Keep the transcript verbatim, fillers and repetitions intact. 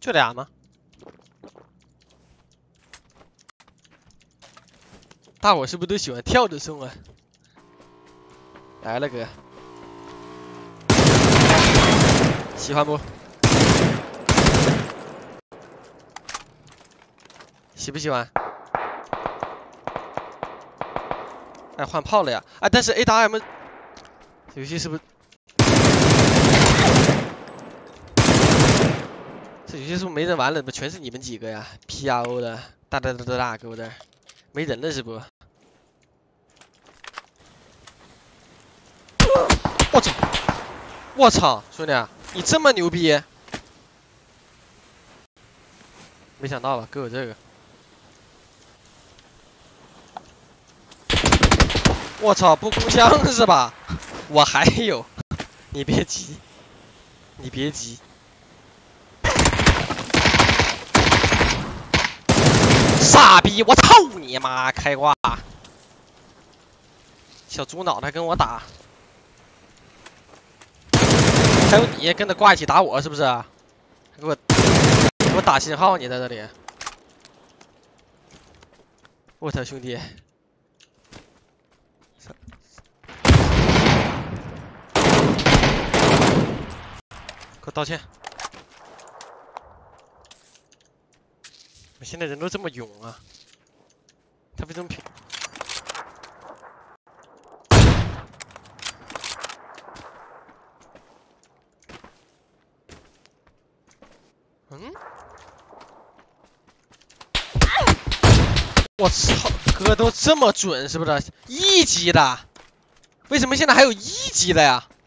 就俩吗？大伙是不是都喜欢跳着送啊？来了哥，喜欢不？喜不喜欢？哎，换炮了呀！哎，但是 A 打 M 游戏是不是？这游戏是不是没人玩了？怎么全是你们几个呀 ？P R O 的，大大大大大勾的，没人了是不？我操！我操，兄弟，你这么牛逼！没想到吧，给我这个。我操，不攻枪是吧？我还有，你别急，你别急。傻逼！我操你妈！开挂！小猪脑袋跟我打，还有你跟着挂一起打我是不是？给我给我打信号，你在这里！我操，兄弟！给我道歉！我现在人都这么勇啊，他为什么平？嗯？我操，哥都这么准是不是？一级的，为什么现在还有一级的呀？